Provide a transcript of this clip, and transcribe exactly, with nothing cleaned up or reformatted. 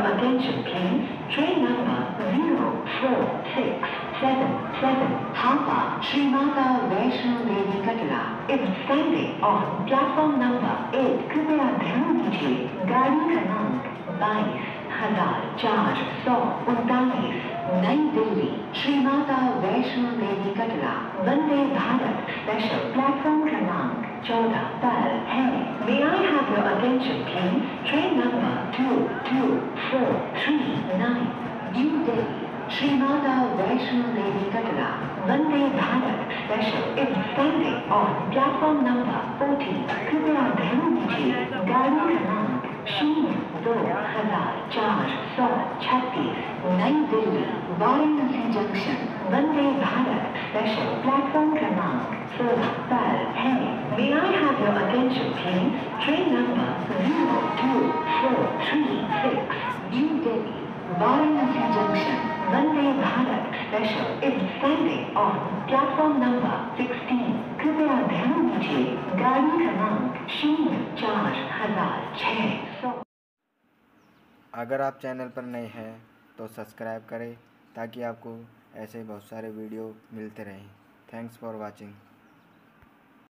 your attention please? Train number zero four six seven seven Hapa Shri Mata Vaishno Devi Katla is standing on platform number eight. कृपया ध्यान दीजिए गाड़ी क्रमांक बाईस हजार चार सौ उनतालीस नई दिल्ली श्री माता वैष्णो देवी कटरा वंदे भारत स्पेशल प्लेटफॉर्म क्रमांक चौदह पर है। May I have your attention please? Train number two two four three nine New Delhi Shri Mata Vaishno Devi Katra Vande Bharat Special is standing on platform number fourteen. कृपया ध्यान दीजिए गाड़ी क्रमांक शून्य दो हजार चार सौ छत्तीस New Delhi Varanasi junction Vande Bharat special platform क्रमांक सोलह पर है। May I have your attention please? Train number zero two four three six New Delhi Varanasi Junction Vande Bharat Special is standing on platform number sixteen. कृपया ध्यान दीजिए गाड़ी क्रमांक शून्य चार हजार छः सौ। अगर आप चैनल पर नए हैं तो सब्सक्राइब करें ताकि आपको ऐसे बहुत सारे वीडियो मिलते रहें। Thanks for watching.